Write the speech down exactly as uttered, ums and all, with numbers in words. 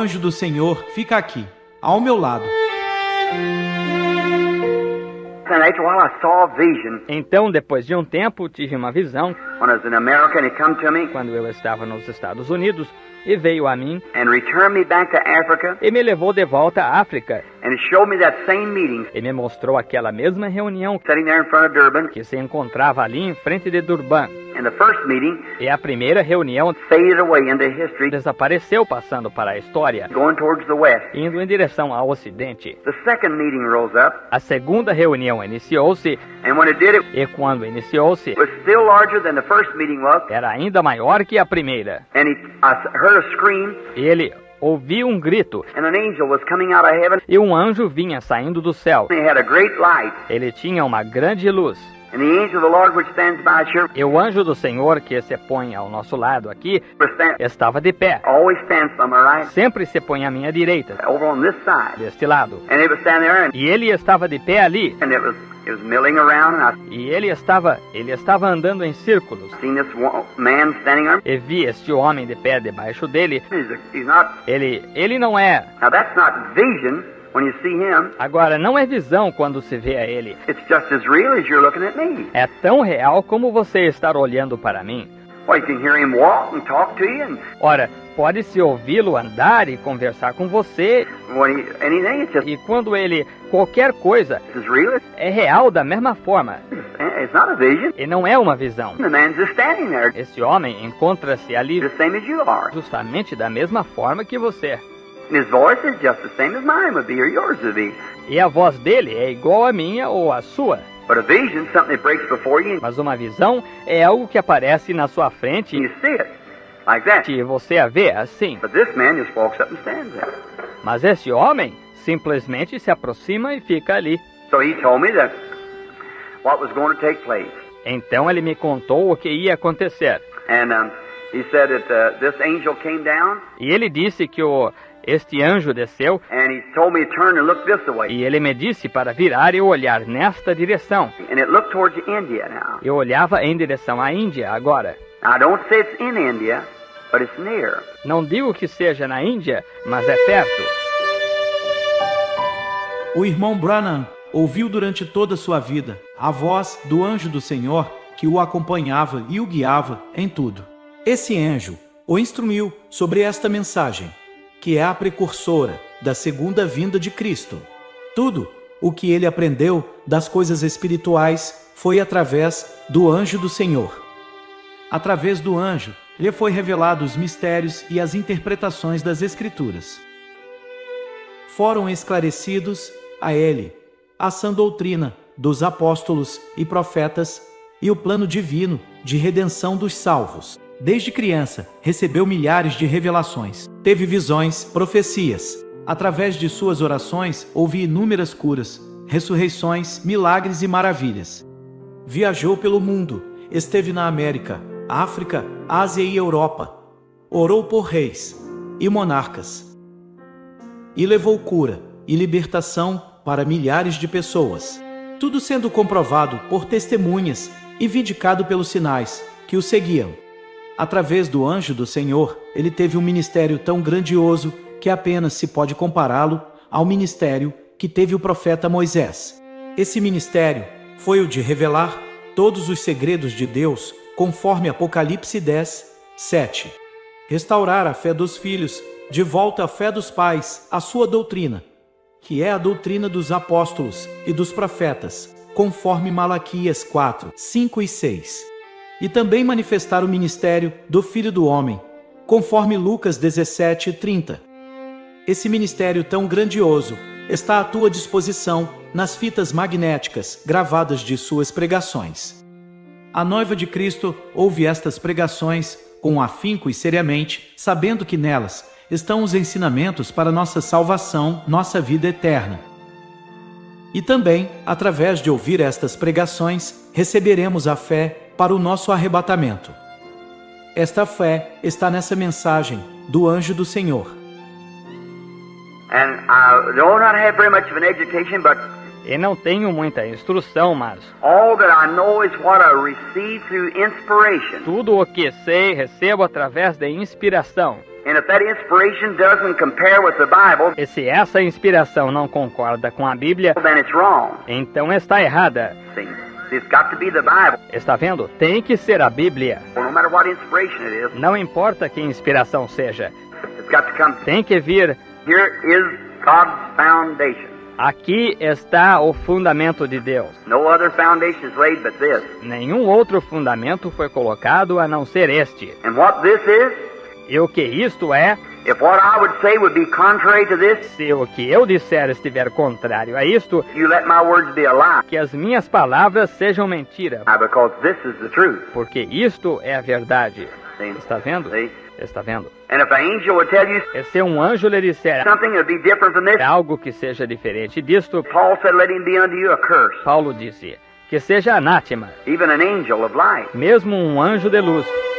anjo do Senhor fica aqui, ao meu lado. Então, depois de um tempo, tive uma visão quando eu estava nos Estados Unidos, e veio a mim e me levou de volta à África e me mostrou aquela mesma reunião que se encontrava ali em frente de Durban. E a primeira reunião desapareceu, passando para a história, indo em direção ao ocidente. A segunda reunião iniciou-se, e quando iniciou-se, era ainda maior que a primeira. E ele ouviu um grito, e um anjo vinha saindo do céu. Ele tinha uma grande luz. E o anjo do Senhor, que se põe ao nosso lado aqui, estava de pé. Sempre se põe à minha direita, deste lado. E ele estava de pé ali. E ele estava, ele estava andando em círculos. E vi este homem de pé debaixo dele. Ele, ele não é... Agora, não é visão quando se vê a ele. É tão real como você estar olhando para mim. Ora, pode-se ouvi-lo andar e conversar com você. E quando ele... qualquer coisa é real da mesma forma. E não é uma visão. Esse homem encontra-se ali justamente da mesma forma que você. E a voz dele é igual à minha ou à sua. Mas uma visão é algo que aparece na sua frente e você a vê assim. Mas esse homem simplesmente se aproxima e fica ali. Então ele me contou o que ia acontecer. E ele disse que o este anjo desceu, e ele me disse para virar e olhar nesta direção. Eu olhava em direção à Índia agora. Não digo que seja na Índia, mas é perto. O irmão Branham ouviu durante toda a sua vida a voz do anjo do Senhor que o acompanhava e o guiava em tudo. Esse anjo o instruiu sobre esta mensagem, que é a precursora da segunda vinda de Cristo. Tudo o que ele aprendeu das coisas espirituais foi através do anjo do Senhor. Através do anjo, lhe foi revelado os mistérios e as interpretações das Escrituras. Foram esclarecidos a ele a sã doutrina dos apóstolos e profetas e o plano divino de redenção dos salvos. Desde criança, recebeu milhares de revelações, teve visões, profecias. Através de suas orações, houve inúmeras curas, ressurreições, milagres e maravilhas. Viajou pelo mundo, esteve na América, África, Ásia e Europa. Orou por reis e monarcas. E levou cura e libertação para milhares de pessoas. Tudo sendo comprovado por testemunhas e vindicado pelos sinais que o seguiam. Através do anjo do Senhor, ele teve um ministério tão grandioso que apenas se pode compará-lo ao ministério que teve o profeta Moisés. Esse ministério foi o de revelar todos os segredos de Deus, conforme Apocalipse dez, sete. Restaurar a fé dos filhos, de volta à fé dos pais, a sua doutrina, que é a doutrina dos apóstolos e dos profetas, conforme Malaquias quatro, cinco e seis. E também manifestar o ministério do Filho do Homem, conforme Lucas dezessete, trinta. Esse ministério tão grandioso está à tua disposição nas fitas magnéticas gravadas de suas pregações. A noiva de Cristo ouve estas pregações com afinco e seriamente, sabendo que nelas estão os ensinamentos para nossa salvação, nossa vida eterna. E também, através de ouvir estas pregações, receberemos a fé para o nosso arrebatamento. Esta fé está nessa mensagem do anjo do Senhor. And I do not have very much of an education, but E não tenho muita instrução, mas all that I know is what I receive through inspiration. tudo o que sei recebo através da inspiração. And if that inspiration doesn't compare with the Bible, e se essa inspiração não concorda com a Bíblia, then it's wrong. então está errada. See, it's got to be the Bible. Está vendo? Tem que ser a Bíblia. Well, no matter what inspiration it is, Não importa que inspiração seja. it's got to come. Tem que vir. Here is God's foundation. Aqui está o fundamento de Deus. No other foundation is laid but this. Nenhum outro fundamento foi colocado a não ser este. And what this is, E o que isto é, if what I would say would be contrary to this, se o que eu disser estiver contrário a isto, you let my words be a lie. que as minhas palavras sejam mentira, Because this is the truth. porque isto é a verdade. See? Está vendo? See? Está vendo? And if an angel would tell you E se um anjo lhe disser something that would be different from this, algo que seja diferente disto, Paul said, let him be unto you a curse. Paulo disse, que seja anátema, Even an angel of light. mesmo um anjo de luz.